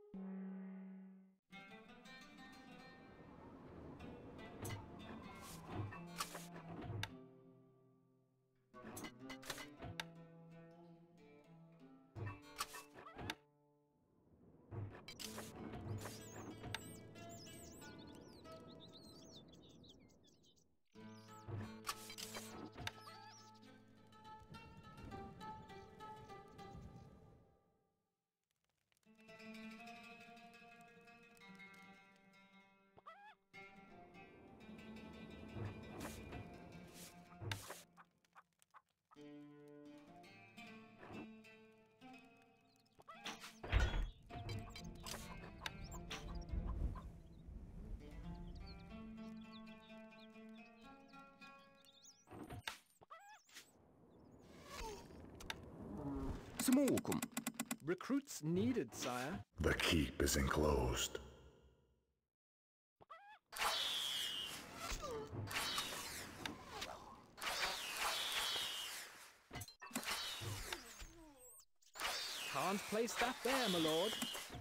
سموكم. Recruits needed, sire. The keep is enclosed. Can't place that there, my lord.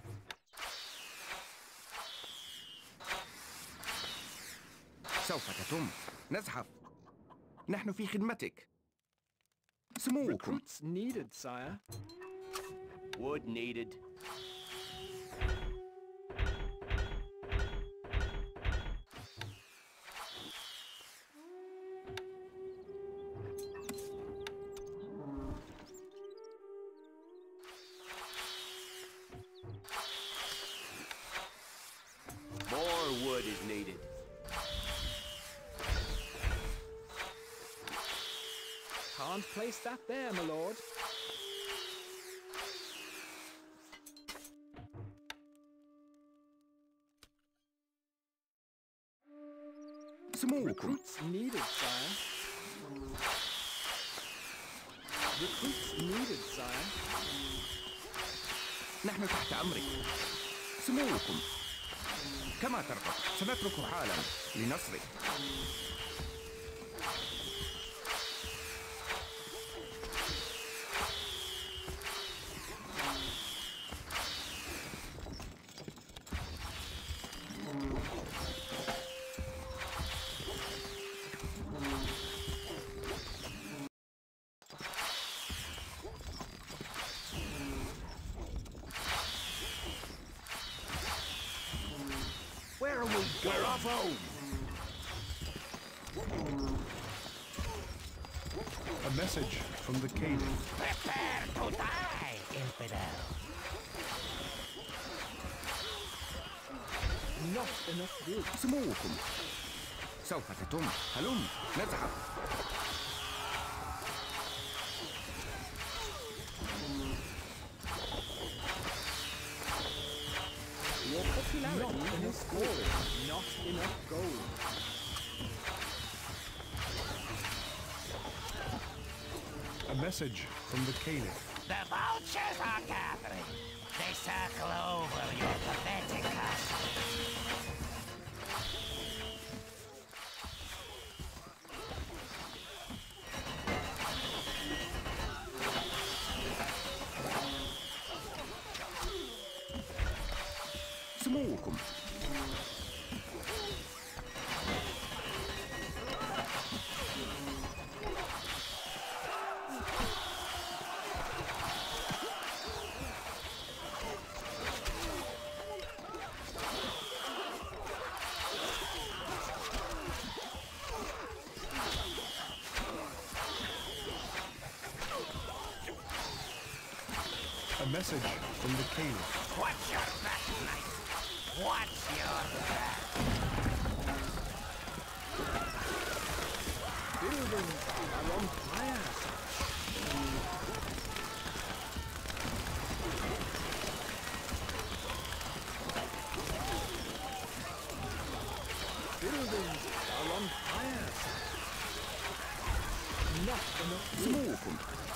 سوف تتم. نزحف. نحن في خدمتك. سموكم. Recruits needed, sire. Wood needed. More wood is needed. Can't place that there, my lord. سموكم. Recruits needed, sire. Recruits needed, sire. نحن تحت أمرك. سموكم. كما ترغب. سنترك حالا لنصرك. Where are we going? We're off home. A message from the Caliph. Prepare to die, infidel. Not enough wood. سموكم. سوف تتم. هلم. نزحف. Your popularity is falling. Not enough gold. A message from the Caliph. The vultures are gathering. They circle over your pathetic castle. سموكم. A message from the Caliph. What's your back, knight? What's your back? Buildings are on fire. Buildings are on fire. Not enough wood. سموكم.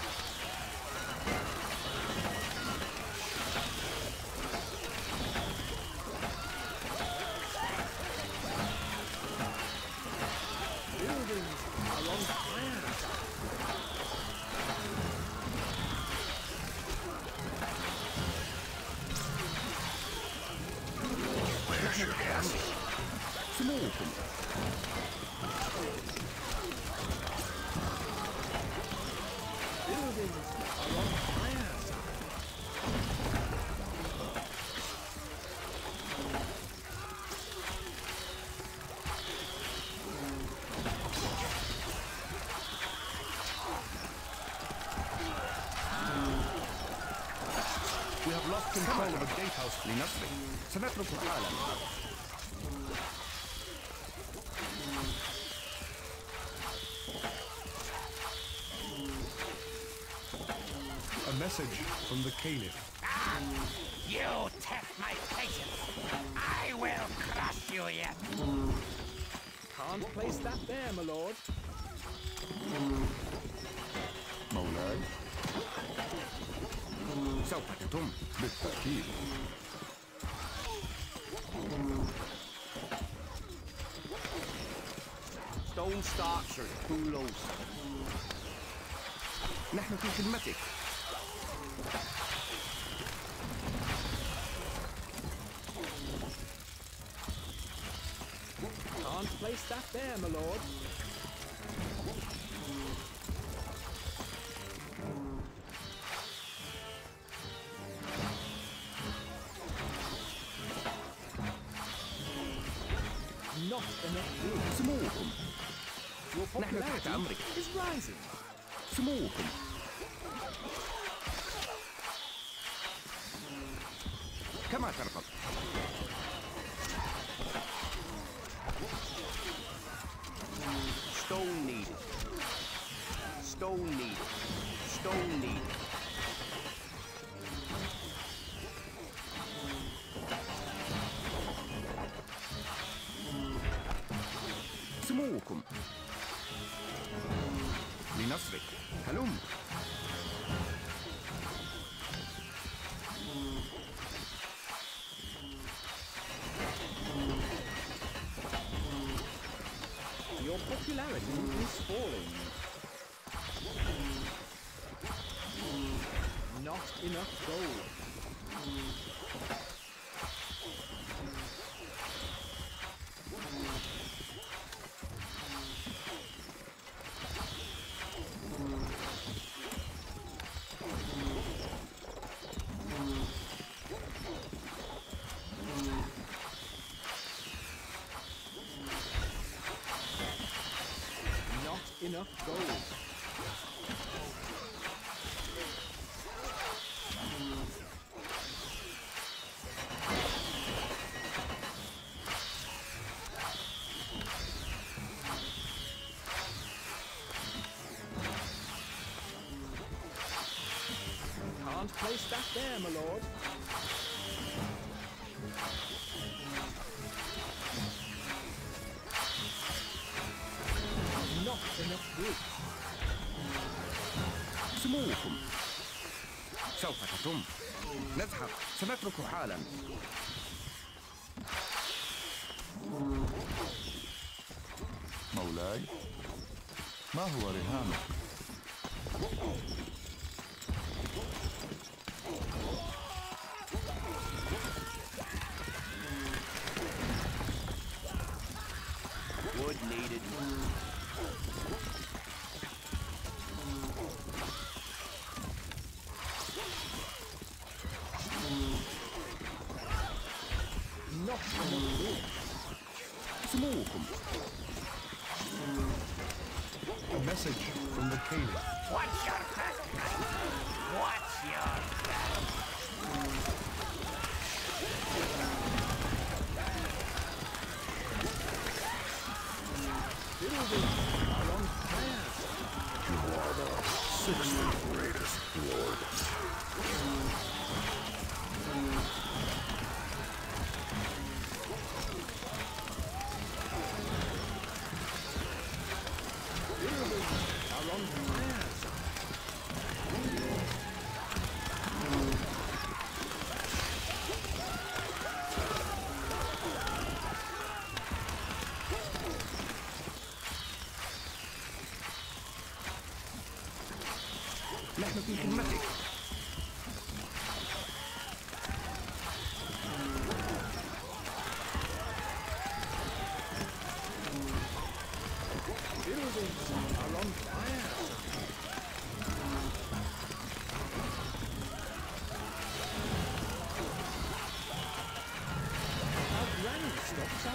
Buildings are on fire. سموكم. Buildings are on fire, sire. We have lost control of a gatehouse. لنصرك سنترك حالا. A message from the Caliph. You test my patience. I will crush you yet. Can't place that there, my lord. مولاي سوف تتم بالتأكيد. Stone Starcher, Kulos. نحن في خدمتك. Can't place that there, my lord. Not enough room. سموكم. Your نحن تحت popularity أمرك. is rising. سموكم. كما ترغب. Stone needed. Stone needed. Stone needed. سموكم. لنصرك هلم. Your popularity is falling. Not enough gold. Not enough gold. Can't place that there, my lord. Not enough wood. سموكم. سوف تتم. نزحف سنترك حالا. مولاي ما هو رهانك؟ Wood needed. Not enough wood. سموكم. A message from the Caliph. What's your first name? What's your Buildings are on fire. You are the sixth greatest lord. Buildings are on fire.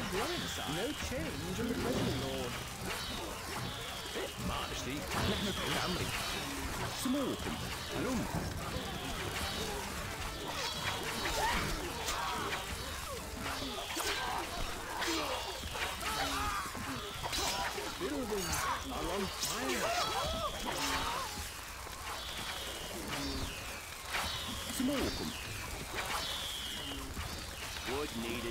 No change in the treasury, Lord. Majesty. نحن تحت أمرك. سموكم. هلم. Buildings are on fire. سموكم. Wood needed.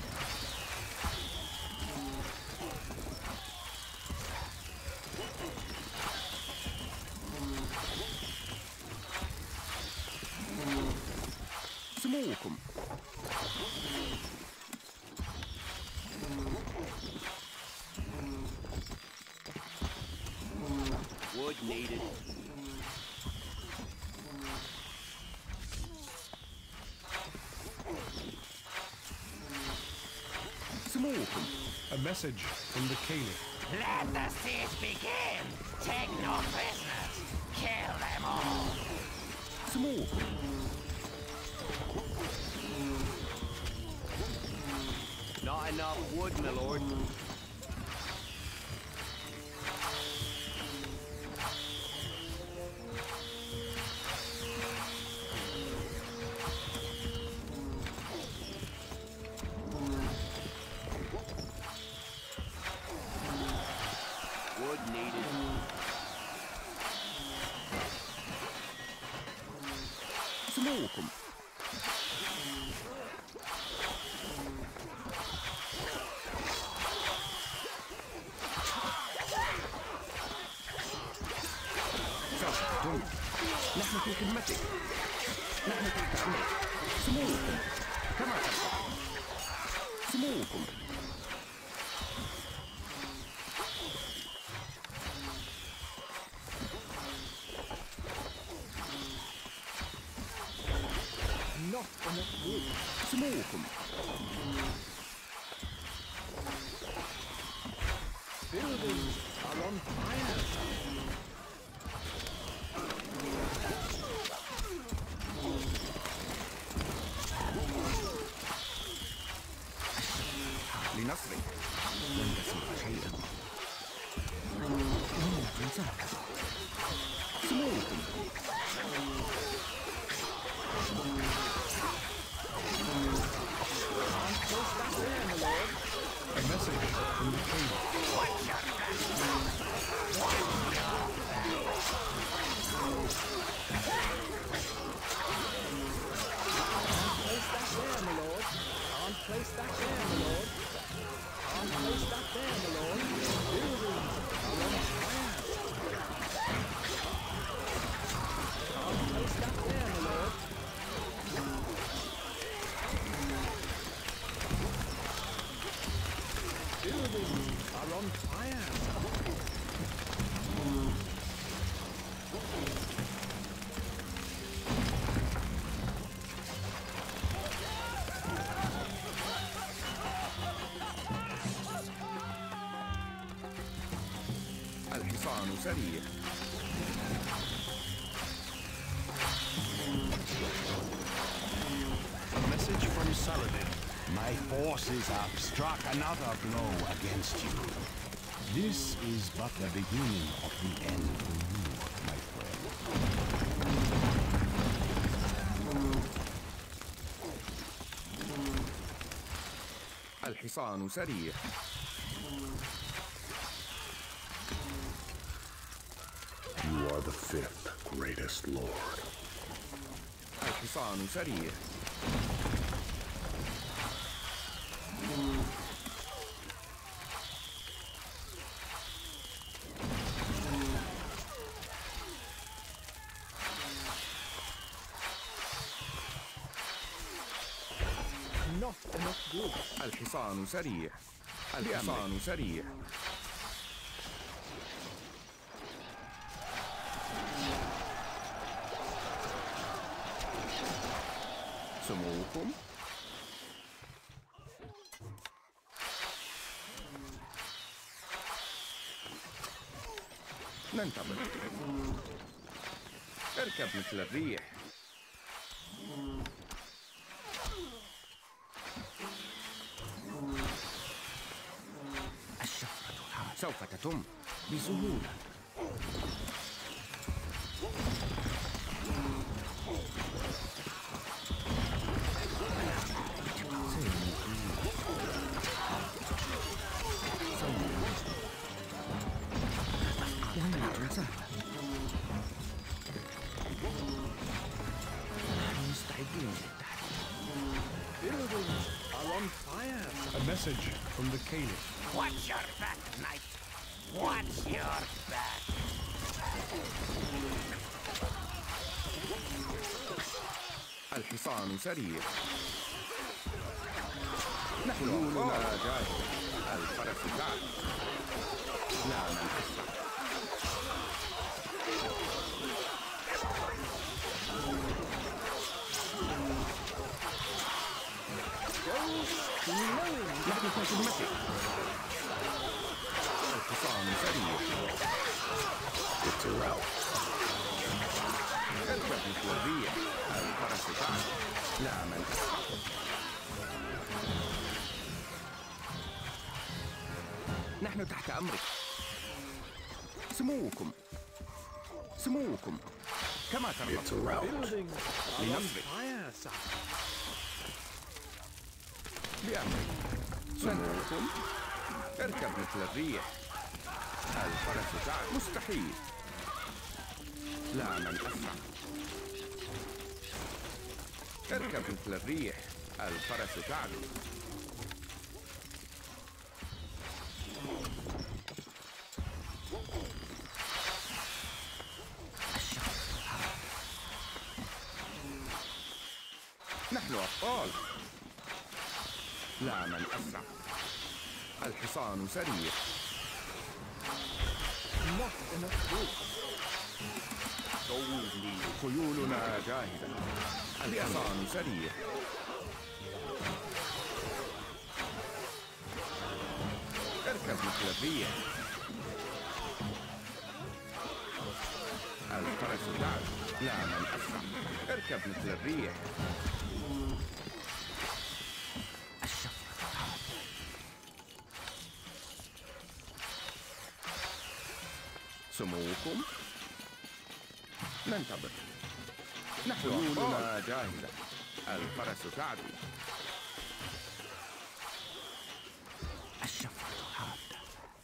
سموكم. Wood needed. سموكم. A message from the Caliph. Let the siege begin! Take no prisoners! Kill them all! سموكم. Not enough wood, my lord. Wood needed. سموكم. سوف تتم. نحن في خدمتك. نحن تحت أمرك. سموكم. كما ترغب. سموكم. Not enough wood. سموكم. Buildings are on fire. لنصرك. لن تسمع شيئا. لن تنساك. سموكم. A message from the Caliph. Place that there, my lord. Can't place that there, my lord. Can't place that there, my lord. Buildings are on fire. Can't place that there, my lord. Buildings are on fire. الحصان سريع. A message from Saladin. My forces have struck another blow against you. This is but the beginning of the end for you, my friend. الحصان سريع. You are the fifth greatest lord. الحصان سريع. Not enough wood. الحصان سريع. الحصان سريع. سموكم. ننتظر. اركب مثل الريح. سوف تتم بسهولة. مهمة سهلة. نحن مستعدون للتحدي. Buildings are on fire. A message from the Caliph. Watch your back, knight. Watch your back. الحصان سريع. نحن خيولنا جاهزة. الفرس تعد. لا من أسرع. نحن في خدمتك. الحصان سريع. اركب مثل الريح. الفرس تعد. لا من أسرع. نحن تحت أمرك. سموكم. سموكم. كما ترغب. Buildings are on لنصرك. fire, sire. بأمرك. سموكم. اركب مثل الريح. الفرس تعد. مستحيل. لا من أسرع. اركب مثل الريح. الفرس تعدو. نحن أبطال. لا من أسرع. الحصان سريع. Not enough wood. خيولنا جاهزة. الحصان سريع. اركب مثل الريح. الفرس تعد. لا من أسرع. اركب مثل الريح. سموكم. ننتظر. نحن خيولنا جاهزة. الفرس تعدو. الشفرة حادة.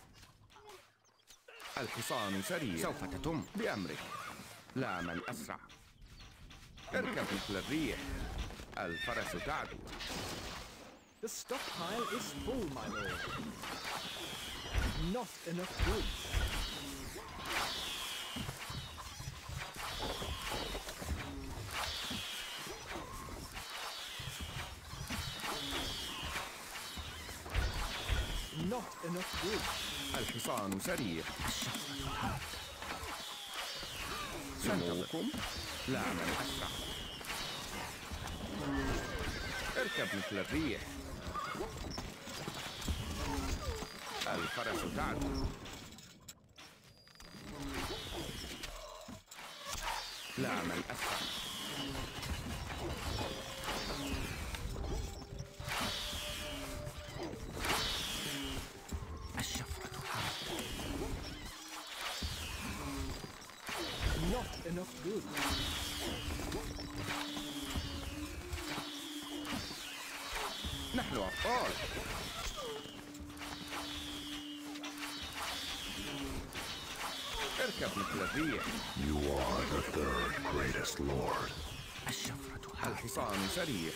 الحصان سريع. سوف تتم بأمرك. لا من أسرع. اركب مثل الريح. الفرس تعدو. The stockpile is full, my lord. Not enough goods. Not enough goods. الحصان سريع. سموكم. لا من أسرع. اركب مثل الريح. الفرس تعدو. لا من أسرع. الشفرة حادة. Not enough goods. نحن أبطال. اركب مثل الريح. You are the third greatest lord. الشفرة حادة. الحصان سريع.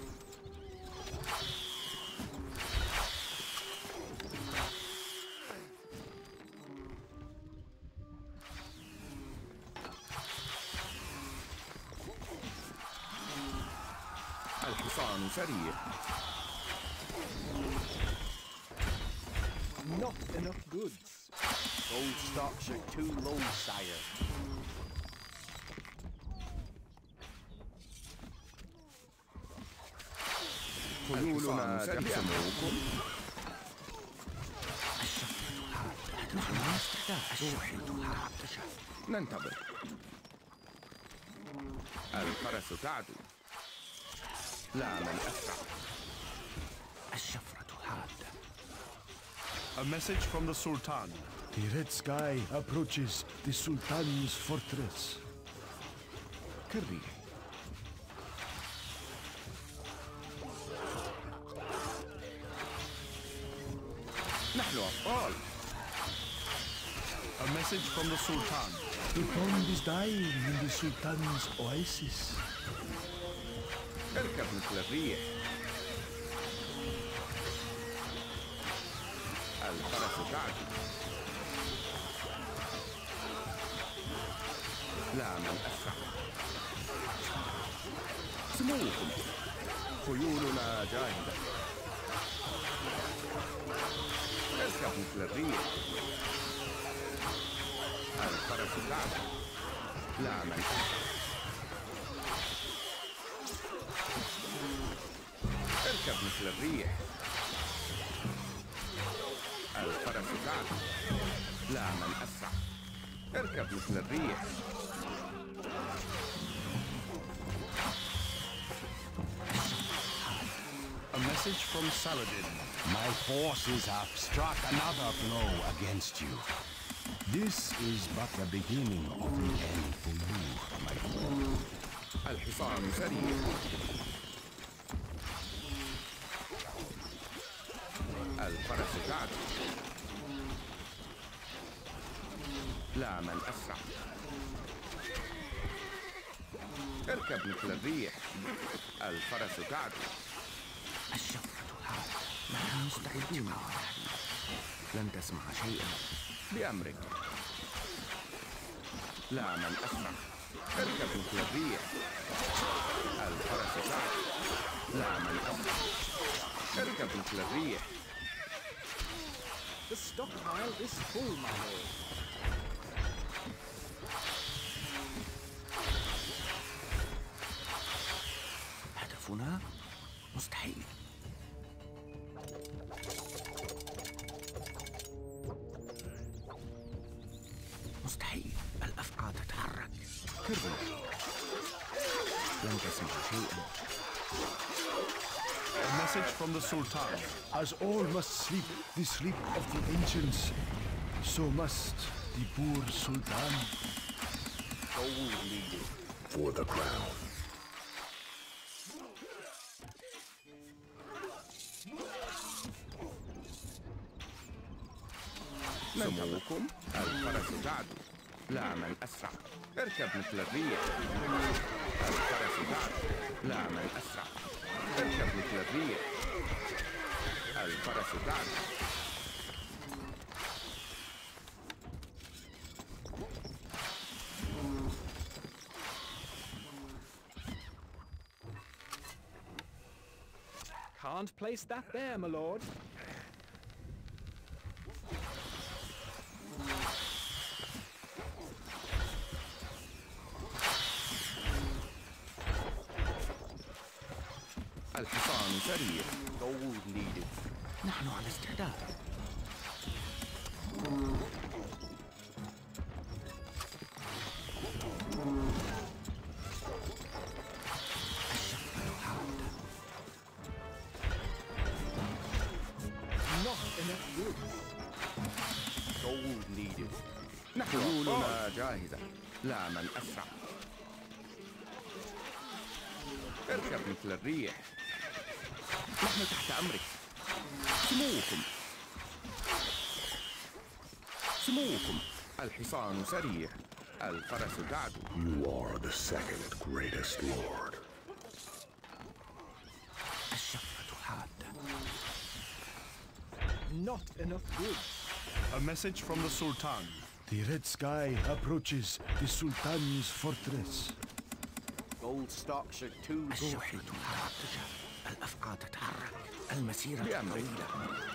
الحصان سريع. Not enough goods. Gold stocks are too low, sire. خيولنا سريع. سموكم. ننتظر. الفرس تعدو. لا من أسرع. الشفرة حادة. A message from the Sultan. The red sky approaches the Sultan's fortress. كالريح. نحن أبطال. A message from the Sultan. The pond is dying in the Sultan's oasis. اركب مثل الريح. الفرس تعدو. لا من أسرع. سموكم. خيولنا جاهزة. اركب مثل الريح. الفرس تعدو. لا من أسرع. اركب مثل الريح. الفرس تعدو. لا من أسرع. اركب مثل الريح. A message from Saladin. My forces have struck another blow against you. This is but the beginning of the end for you, my friend. الحصان سريع. الفرس تعدو. لا من أسرع. اركب مثل الريح. الفرس تعدو. الشفرة هذا ما مستعدون. لن تسمع شيئا بأمرك. لا من أسرع. اركب مثل الريح. الفرس تعدو. لا من أسرع. اركب مثل الريح. The stockpile is full, my lord. هدفنا مستحيل. مستحيل. الأفعى تتحرك. كربلا. لن تسمع شيئا. A message from the Sultan. As all must sleep the sleep of the ancients, so must the poor Sultan. Gold leading. For the crown. سموكم. الفرس تعدو. لا من أسرع. اركب مثل الريح. الفرس تعدو. لا من أسرع. اركب مثل الريح. الفرس تعدو. Can't place that there, my lord. الحصان سريع. Gold leading. نحن على استعداد. الشفرة حادة. Not enough goods. Gold leading. نحن خيولنا جاهزة. لا من أسرع. اركب مثل الريح. نحن تحت أمرك. سموكم. سموكم. الحصان سريع. الفرس تعدو. You are the second greatest lord. الشفرة حادة. Not enough goods. A message from the Sultan. The red sky approaches the Sultan's fortress. Gold stocks are too الشفرة حادة. الأفعى تتحرك. المسيرة طويلة.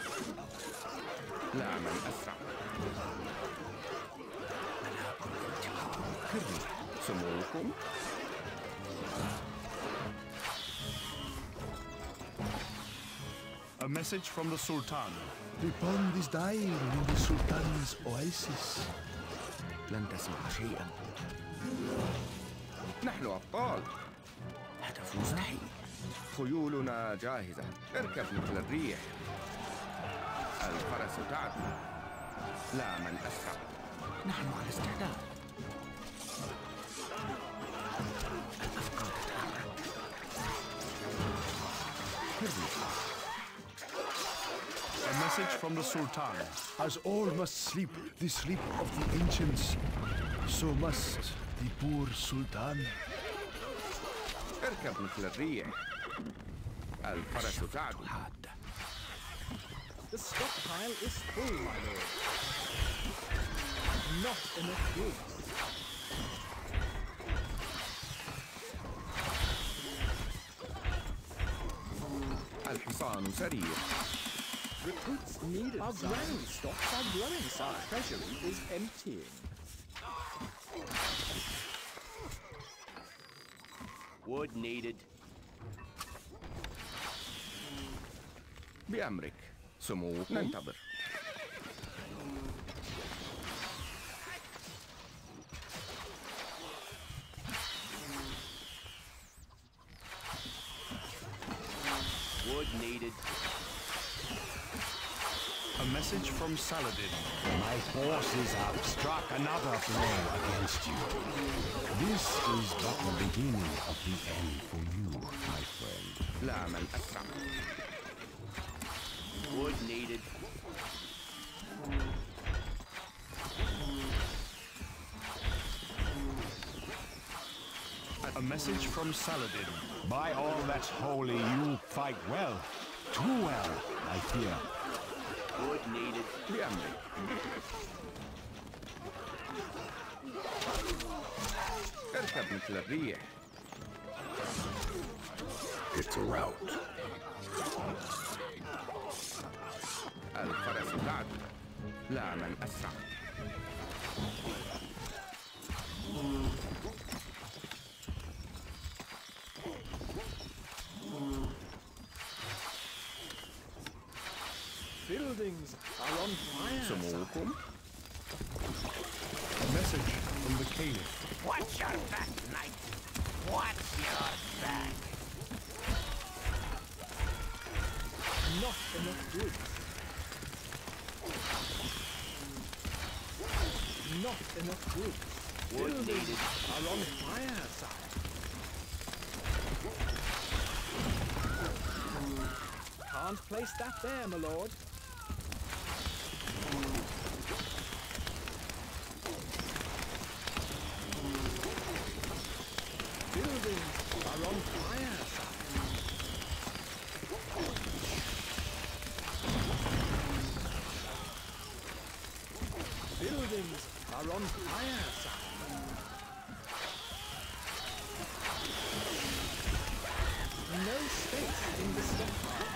لا من أسرع. ملاك الانتقام. كالريح. سموكم. A message from the Sultan. The pond is dying in the Sultan's oasis. لن تسمع شيئا. نحن أبطال. هدف مستحيل. خيولنا جاهزة. اركب مثل الريح. الفرس تعدو. لا من أسرع. نحن على استعداد. A message from the Sultan. As all must sleep the sleep of the ancients, so must the poor Sultan. اركب مثل الريح. الفرس تعدو. The stockpile is full, my lord. Not enough goods. الحصان سريع. Recruits needed. Our grain stocks are growing, sir. Our treasury is emptying. Wood needed. بأمرك. سموكم. ننتظر. Wood needed. A message from Saladin. My forces have struck another blow against you. This is but the beginning of the end for you, my friend. لا من أسرع. Wood needed. A message from Saladin. By all that's holy, you fight well. Too well, I fear. Wood needed. بأمرك. اركب مثل الريح. It's a rout. الفرس تعدو. لا من أسرع. Buildings are on fire. سموكم. A message from the Caliph. Watch your back, knight. Watch your back. Not enough goods. Not enough goods. Wood Buildings needed. are on fire, sire. Can't place that there, my lord. Buildings are on fire, sire. Buildings are on fire, sire. No space in the stockpile.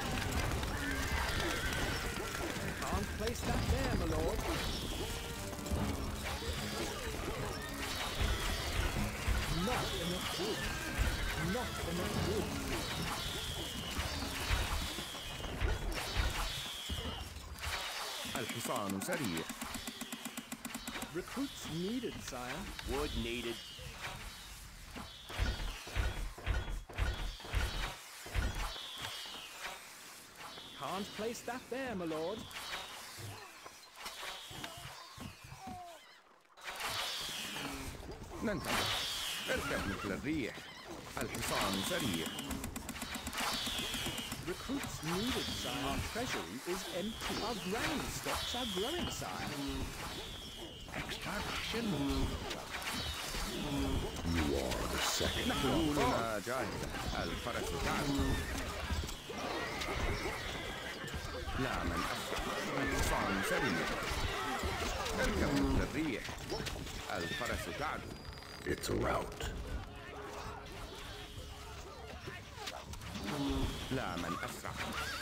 Can't place that there, my lord. Not enough goods. Not enough goods. الحصان سريع. Recruits needed, sire. Wood needed. Can't place that there, my lord. ننتظر. اركب مثل الريح. الحصان سريع. Recruits needed, sire. Our treasury is empty. Our grain stocks are growing, sire. Extraction. You are the second. عقولنا جاهزة. الفرس تعدو. لا من أسرع. الحصان سريع. اركب مثل الريح. الفرس تعدو. It's a rout. لا من أسرع.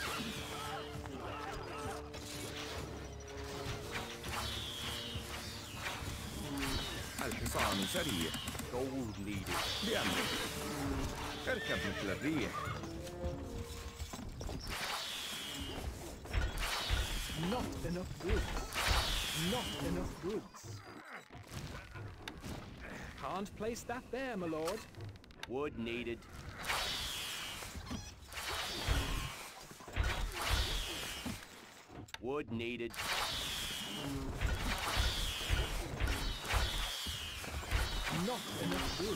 الحصان سريع. Gold needed. بأمرك. اركب مثل الريح. Not enough goods. Not enough goods. Can't place that there, my lord. Wood needed. Wood Wood needed. Not enough wood.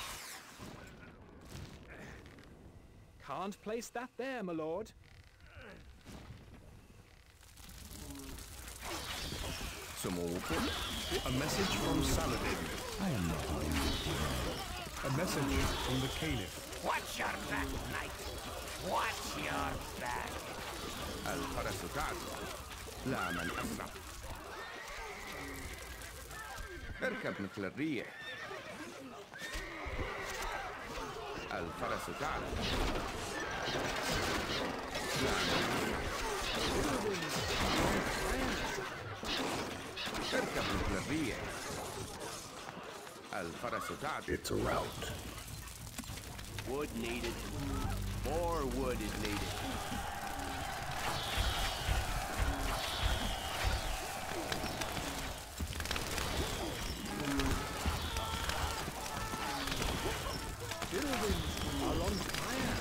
Can't place that there, my lord. سموكم. A message from Saladin. I am not wounded. A message from the Caliph. Watch your back, knight. Watch your back. الفرس تعدو. لا من أسرع. اركب مثل الريح. الفرس تعدو. لا من أسرع. اركب مثل الريح. الفرس تعدو. It's a rout. Wood needed. More wood is needed. Buildings are on fire.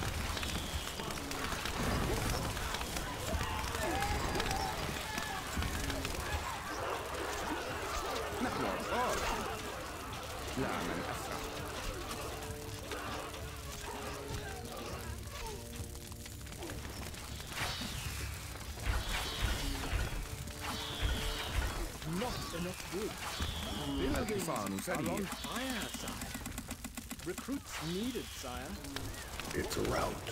نحن أطفال. لا من أسرع. Not enough wood. Buildings الحصان are سريع. on fire, sire. Recruits needed, sire. It's a rout.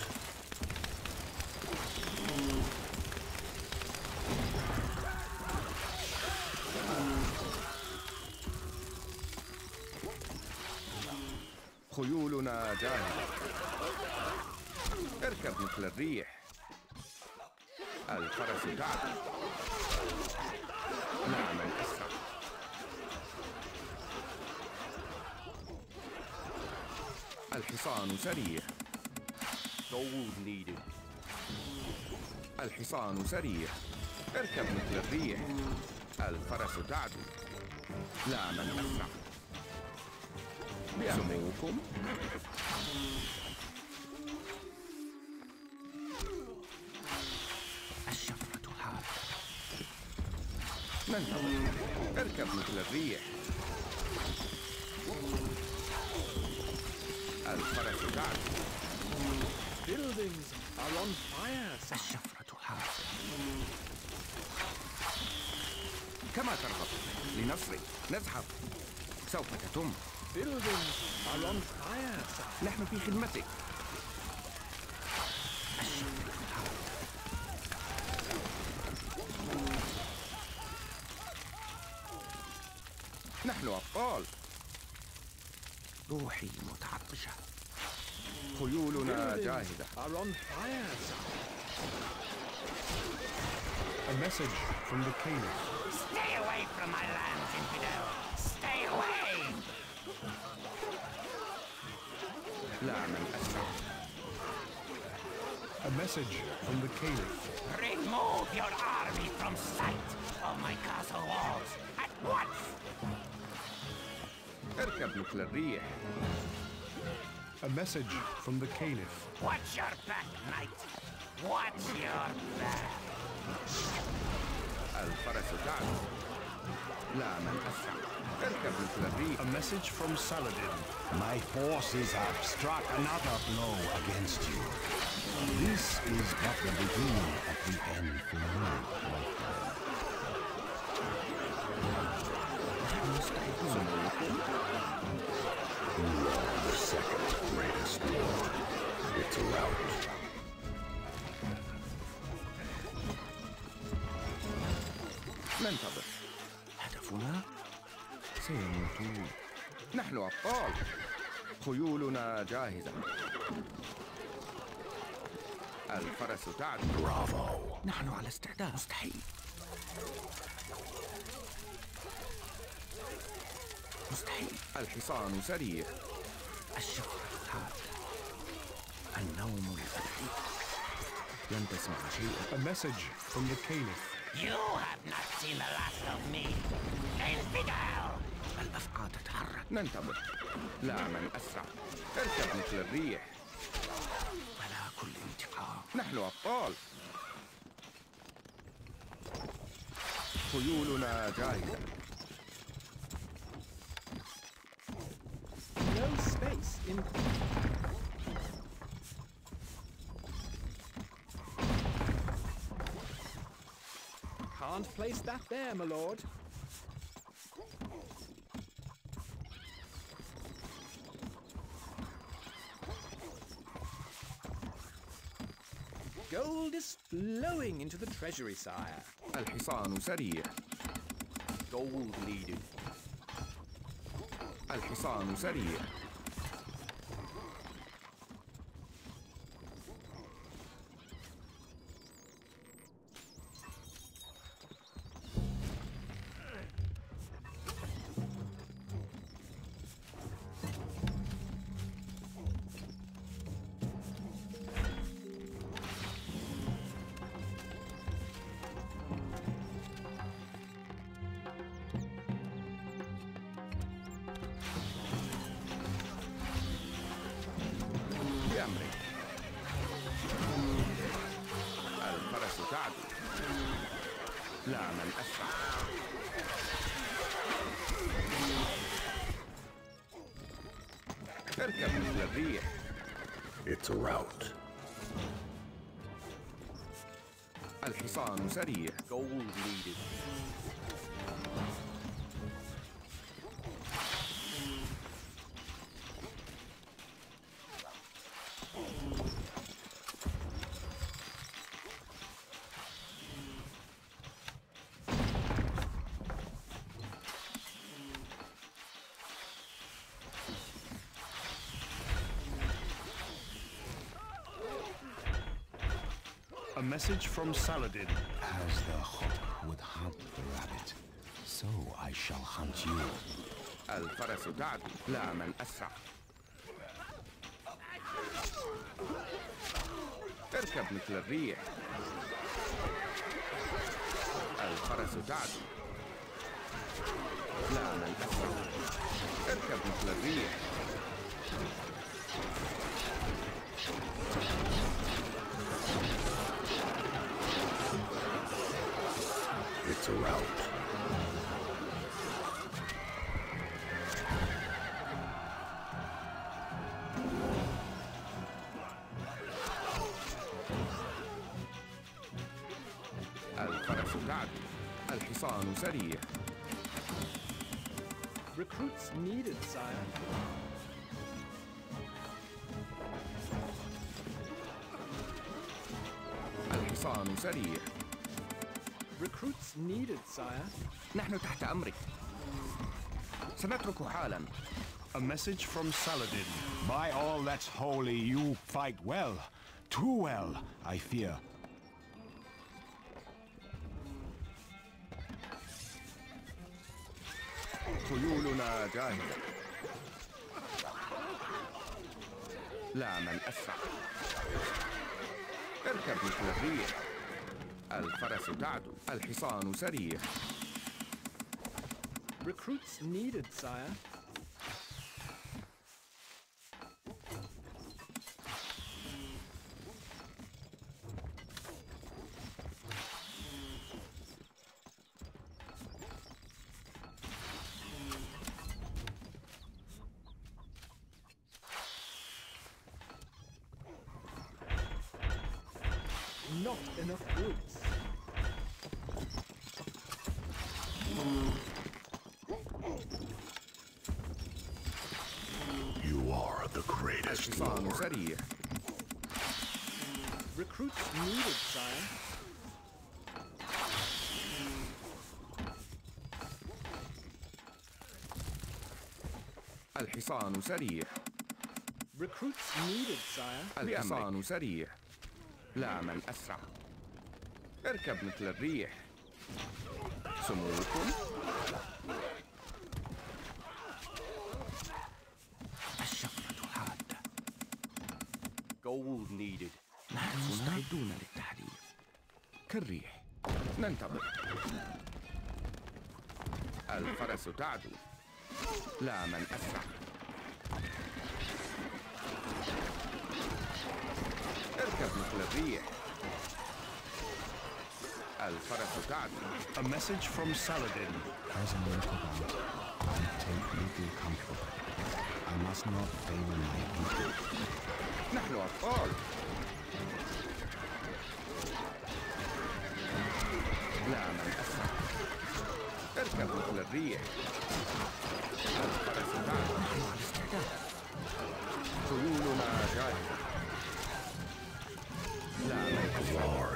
خيولنا جاهزة. اركب مثل الريح. الفرس تعدو. لا من أسرع. الحصان سريع. Gold needed. الحصان سريع. اركب مثل الريح. الفرس تعدو. لا من أسرع. سموكم. الشفرة حاضر. ننتظر. اركب مثل الريح. الفرس تعدو. Buildings are on fire, sire. الشفرة حاضر. كما ترغب. لنصري. نزحف. سوف تتم. Buildings are on fire, sire. نحن في خدمتك. نحن أبطال. روحي متعطشة. خيولنا Buildings جاهزة. are on fire, sire. A message from the Caliph. Stay away from my lands, infidel. Stay away. لا من أسرع. A message from the Caliph. Remove your army from sight of my castle walls at once. اركب مثل الريح. A message from the Caliph. Watch your back, knight. Watch your back. الفرس تعدو. لا من أسرع. اركب مثل الريح. A message from Saladin. My forces have struck another blow against you. This is but the beginning of the end for you, my friend. You are the second greatest war. It's a rout. ننتظر. هدفنا سيموتون. نحن أبطال. خيولنا جاهزة. الفرس تعدو. Bravo. نحن على استعداد. مستحيل. مستحيل. الحصان سريع. الشفرة حاضر. النوم الأبدي. لن تسمع شيئا. A message from the Caliph. You have not seen the last of me. Infidel! الأفقى تتحرك. ننتظر. لا من أسرع. اركب مثل الريح. ولا كل انتقام. نحن أبطال. خيولنا جاهزة. No space in... Can't place that there, my lord. Gold is flowing into the treasury, sire. الحصان سريع. Gold needed. الحصان سريع. بأمرك. الفرس تعدو. لا من أسرع. اركب مثل الريح. It's a rout. الحصان سريع. Gold needed. A message from Saladin. As the hawk would hunt the rabbit, so I shall hunt you. الفرس تعدو. لا من أسرع. اركب مثل الريح. الفرس تعدو. لا من أسرع. اركب مثل الريح. It's a rout. الفرس تعدو. الحصان سريع. Recruits needed, sire. الحصان سريع. Recruits needed, sire. نحن تحت أمرك. سنترك حالا. A message from Saladin. By all that's holy, you fight well. Too well, I fear. خيولنا جاهزة. لا من أسرع. اركب مثل الريح. الفرس تعدو. الحصان سريع. Recruits needed, sire. Not enough goods. You are the greatest, الحصان Lord. سريع. Recruits needed, sire. الحصان سريع. Recruits needed, sire. الحصان سريع. لا من أسرع. اركب مثل الريح. سموكم. الشفرة حادة. Gold needed. نحن مستعدون للتحليل. كالريح. ننتظر. الفرس تعدو. لا من أسرع. اركب مثل الريح. الفرس تعدو. A message from Saladin. As a local guard, I take little comfort. I must not fail my people. نحن أطفال. لا من أسرع. اركب مثل الريح. الفرس تعدو. نحن على استعداد. خيولنا جاهزة. لا من أسرع.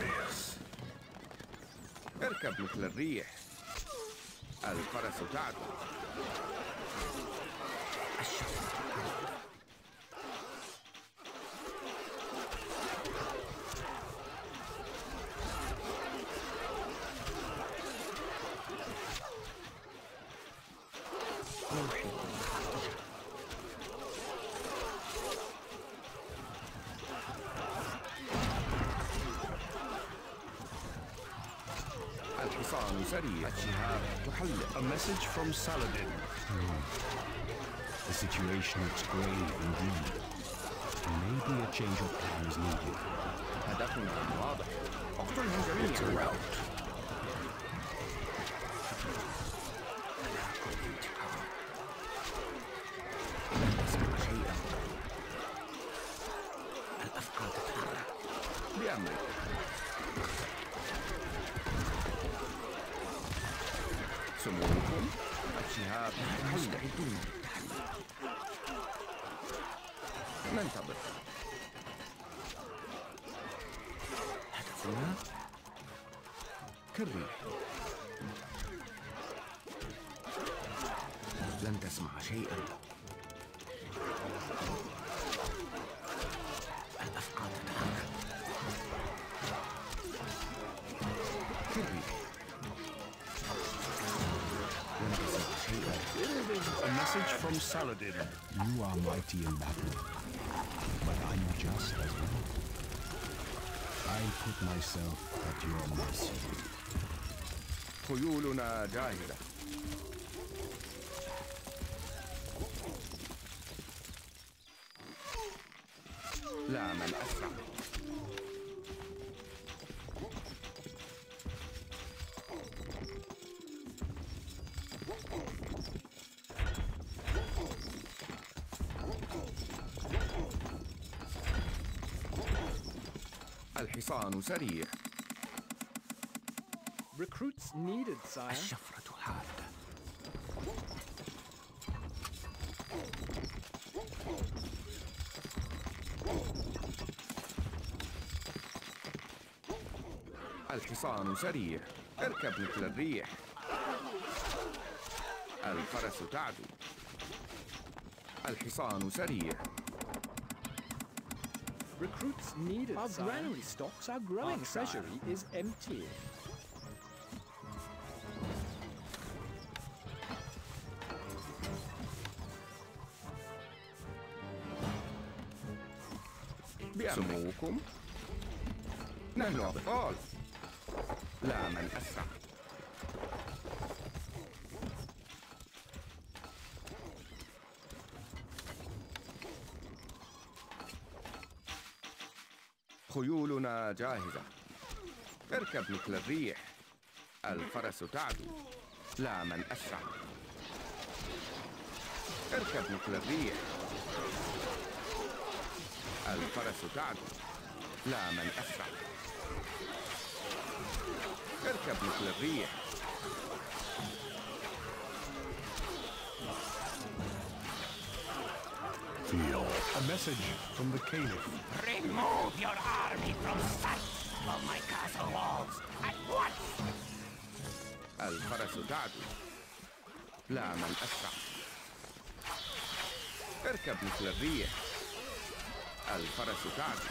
اركب مثل الريح. الفرس تعدو. الحصان سريع. الشهاب تحلق. A message from Saladin. The situation looks grave indeed. Maybe a change of plan is needed. هدفنا واضح. اقتلهم جميعا. لا تسمع شيئا. الأفكار تتحرك. بأمرك. سموكم الشهاب مستعدون. ننتظر. هدفنا كالريح. لن تسمع شيئا. الأفكار تتحرك. كالريح. A message from Saladin. You are mighty in battle, but I'm just as well. I put myself at your mercy. خيولنا جاهزة. لا من أسرع. الحصان سريع. Recruits needed, sire. الشفرة حادة. الحصان سريع. اركب مثل الريح. الفرس تعدو. الحصان سريع. Recruits needed, Our sire. granary stocks are growing. Our treasury is empty. سموكم نحن أطفال. لا من أسرع. خيولنا جاهزة. اركب مثل الريح. الفرس تعدو. لا من أسرع. اركب مثل الريح. الفرس تعدو. لا من أسرع. اركب مثل الريح. A message from the Caliph. Remove your army from sight of my castle walls at once! الفرس تعدو. لا من أسرع. اركب مثل الريح. الفرس تعدو.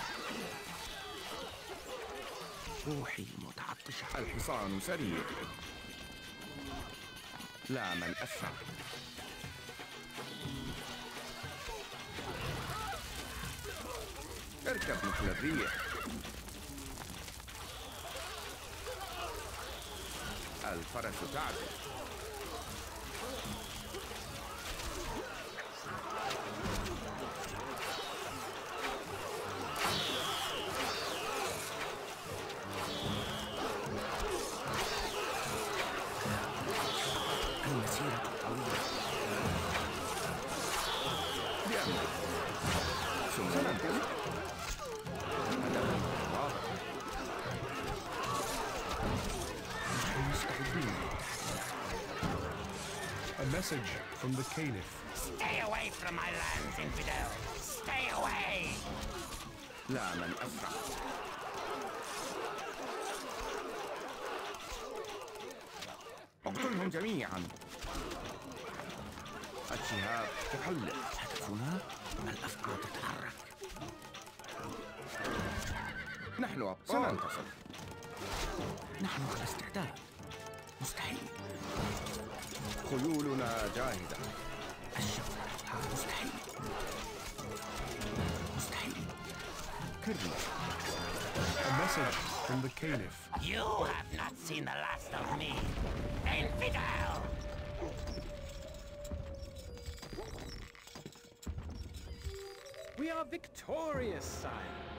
روحي متعطشة. الحصان سريع. لا من أسرع. اركب مثل الريح. الفرس تعدو. message from the Caliph. Stay away from my lands, infidel! Stay away! لا من أسرع. اقتلهم جميعا. الشهاب تحلق. هدفنا الأفكار تتحرك. نحن أبطال. سننتصر. نحن على استعداد. مستحيل. خيولنا جاهزة. الشفرة مستحيل. مستحيل. كرنا. A message from the Caliph. You have not seen the last of me, infidel! We are victorious, sire.